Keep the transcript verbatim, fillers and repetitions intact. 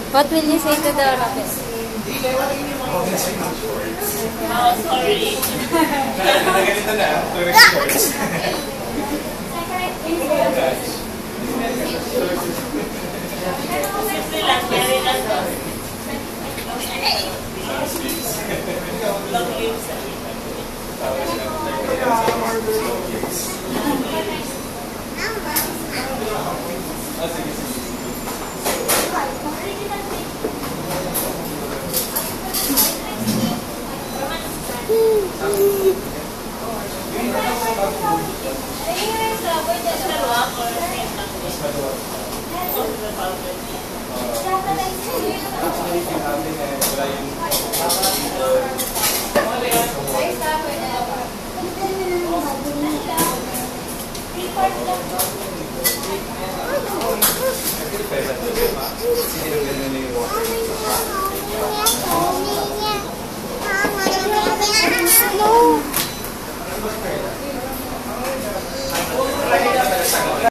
What will you say to Dora? Oh, sorry. Naganito na. Simple lang, very lang to. Long lives. Thank you.